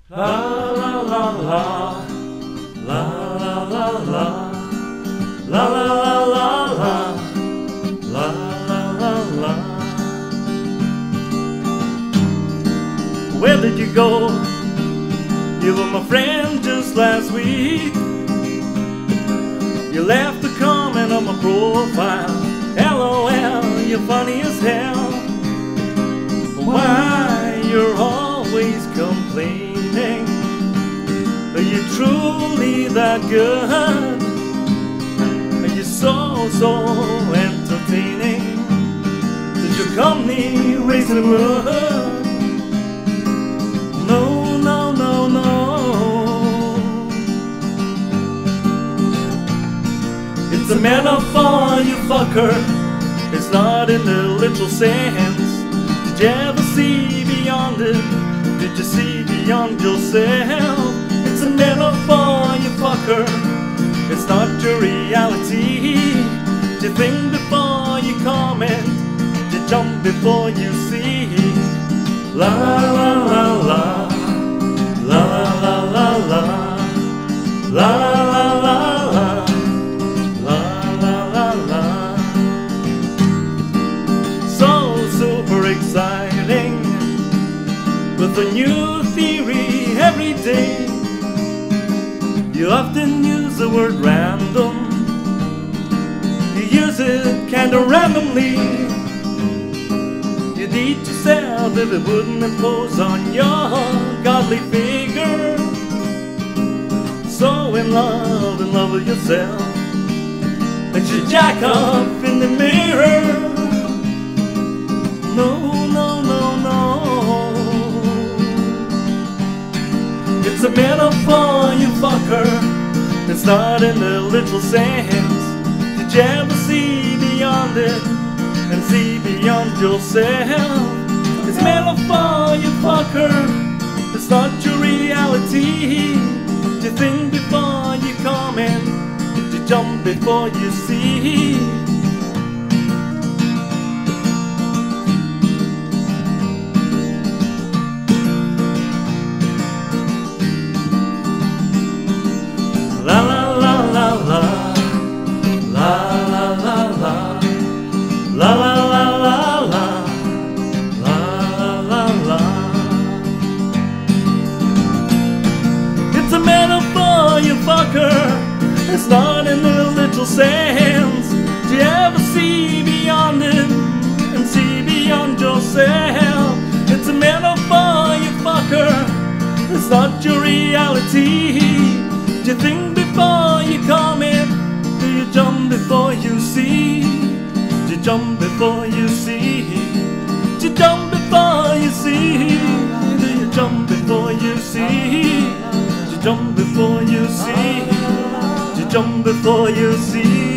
La la la la, la la la la, la la la la la, la la la la. Where did you go? You were my friend just last week. You left a comment on my profile. LOL, you're funny as hell. Why you're always complaining? Are you truly that good? Are you so entertaining? Did your company raise the mood? No, no, no, no. It's a metaphor, you fucker. It's not in the literal sense. Did you ever see beyond it? Did you see beyond yourself? It's a metaphor, you fucker. It's not your reality. Did you think before you comment? Did you jump before you see? La la la la, la la la la, la la la la, la la la la. So super exciting, with a new theory every day. You often use the word random. You use it kinda randomly. You'd eat yourself if it wouldn't impose on your godly figure. So in love with yourself, that you jack up in the mirror. No, no, no, no. It's a metaphor, you fucker. It's not in the literal sense. Did you ever see beyond it and see beyond yourself? It's a metaphor, you fucker. It's not your reality. Did you think before you comment? Did you jump before you see? La la la la la, la la la la, la la la la la, la la la. It's a metaphor, you fucker. It's not in the literal sense. Do you ever see beyond it and see beyond yourself? It's a metaphor, you fucker. It's not your reality. Do you think before you comment? Do you jump before you see? Do you jump before you see? Do you jump before you see? Do you jump before you see? Do you jump before you see? Do you jump before you see?